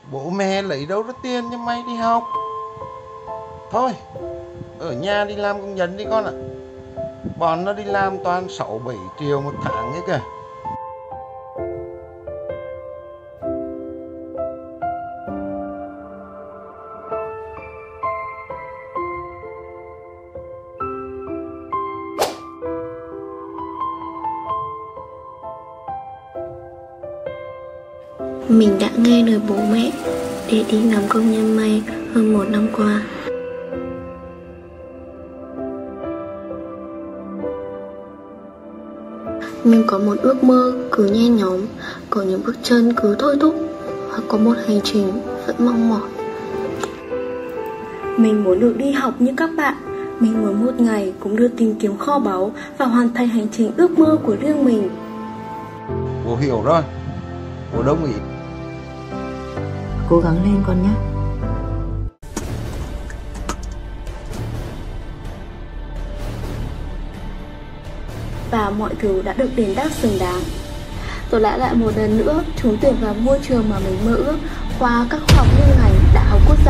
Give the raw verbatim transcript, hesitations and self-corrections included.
Bố mẹ lấy đâu ra tiền cho mày đi học? Thôi, ở nhà đi làm công nhân đi con ạ. Bọn nó đi làm toàn sáu bảy triệu một tháng ấy kìa. Mình đã nghe lời bố mẹ để đi làm công nhân may hơn một năm qua. Mình có một ước mơ cứ nhen nhóm, có những bước chân cứ thôi thúc, và có một hành trình vẫn mong mỏi. Mình muốn được đi học như các bạn. Mình muốn một ngày cũng được tìm kiếm kho báu và hoàn thành hành trình ước mơ của riêng mình. Bố hiểu rồi, bố đồng ý. Cố gắng lên con nhé. Và mọi thứ đã được đền đáp xứng đáng. Tôi đã lại một lần nữa trúng tuyển vào môi trường mà mình mơ ước qua các khoa học liên ngành Đại học Quốc